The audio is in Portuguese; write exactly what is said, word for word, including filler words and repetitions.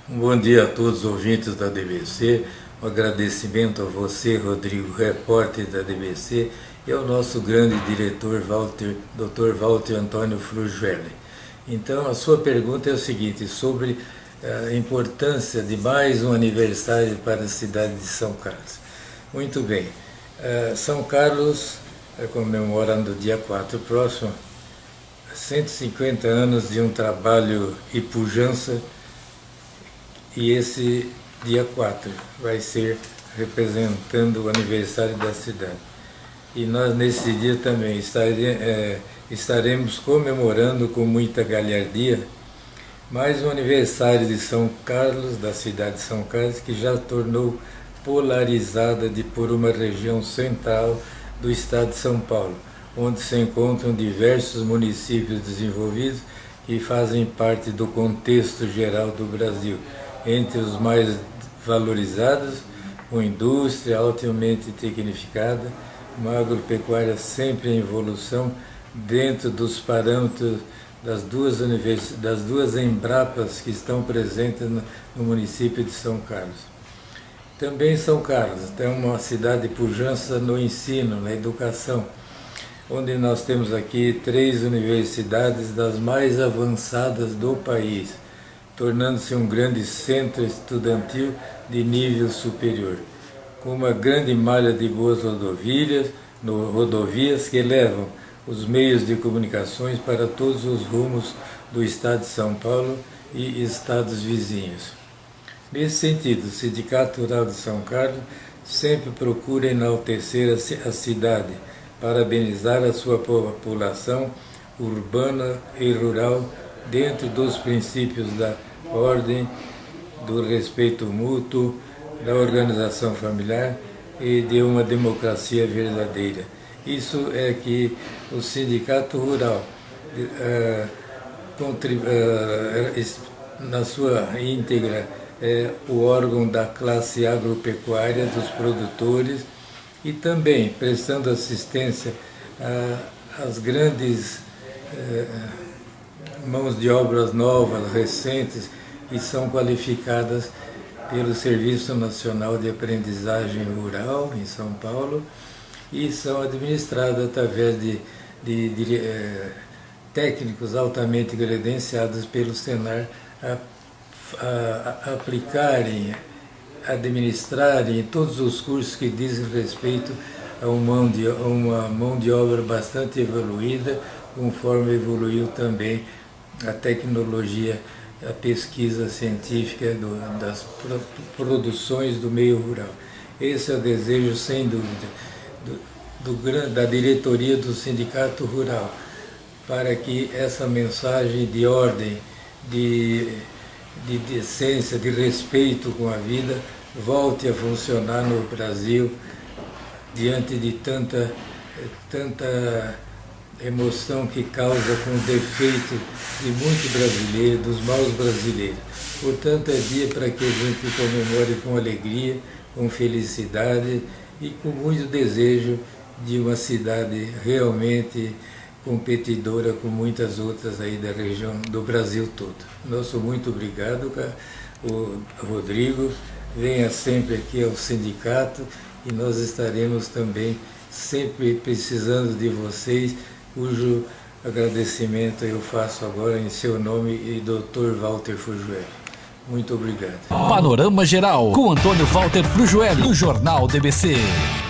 Um bom dia a todos os ouvintes da D B C, um agradecimento a você, Rodrigo, repórter da D B C, e ao nosso grande diretor, Walter, doutor Walter Antônio Frujueli. Então, a sua pergunta é o seguinte, sobre a importância de mais um aniversário para a cidade de São Carlos. Muito bem, São Carlos, comemorando o dia quatro próximo, cento e cinquenta anos de um trabalho e pujança. E esse dia quatro vai ser representando o aniversário da cidade. E nós nesse dia também estare, é, estaremos comemorando com muita galhardia mais um aniversário de São Carlos, da cidade de São Carlos, que já tornou polarizada de, por uma região central do estado de São Paulo, onde se encontram diversos municípios desenvolvidos que fazem parte do contexto geral do Brasil. Entre os mais valorizados, com indústria altamente tecnificada, uma agropecuária sempre em evolução dentro dos parâmetros das duas, univers... das duas Embrapas que estão presentes no município de São Carlos. Também São Carlos tem uma cidade de pujança no ensino, na educação, onde nós temos aqui três universidades das mais avançadas do país, tornando-se um grande centro estudantil de nível superior, com uma grande malha de boas rodovias, no, rodovias que levam os meios de comunicações para todos os rumos do estado de São Paulo e estados vizinhos. Nesse sentido, o Sindicato Rural de São Carlos sempre procura enaltecer a cidade, parabenizar a sua população urbana e rural dentro dos princípios da ordem, do respeito mútuo, da organização familiar e de uma democracia verdadeira. Isso é que o Sindicato Rural, uh, uh, na sua íntegra, é o órgão da classe agropecuária, dos produtores, e também prestando assistência às grandes uh, mãos de obras novas, recentes, que são qualificadas pelo Serviço Nacional de Aprendizagem Rural, em São Paulo, e são administradas através de, de, de eh, técnicos altamente credenciados pelo Senar a, a, a aplicarem, administrarem todos os cursos que dizem respeito a uma mão de, a uma mão de obra bastante evoluída, conforme evoluiu também a tecnologia, a pesquisa científica do, das produções do meio rural. Esse é o desejo, sem dúvida, do, do, da diretoria do Sindicato Rural, para que essa mensagem de ordem, de, de decência, de respeito com a vida, volte a funcionar no Brasil, diante de tanta, tanta emoção que causa com o defeito de muito brasileiro, dos maus brasileiros. Portanto, é dia para que a gente comemore com alegria, com felicidade e com muito desejo de uma cidade realmente competidora com muitas outras aí da região do Brasil todo. Nosso muito obrigado, o Rodrigo. Venha sempre aqui ao sindicato e nós estaremos também sempre precisando de vocês, cujo agradecimento eu faço agora em seu nome e doutor Walter Frujueli. Muito obrigado. Panorama Geral, com Antônio Walter Frujueli, do Jornal D B C.